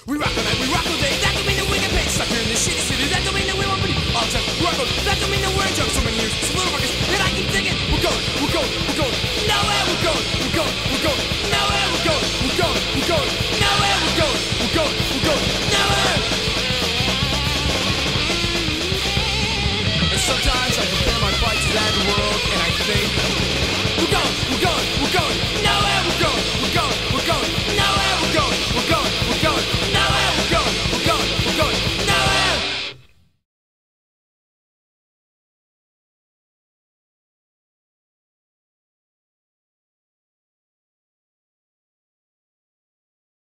We rock all night, we rock all day. That don't mean that we get paid. Stuck here in this shitty city. That don't mean that we want money all the time. Rock on. That don't mean that we're in jokes. So many years, some little fuckers, and I keep thinking we're going, we're going, we're going.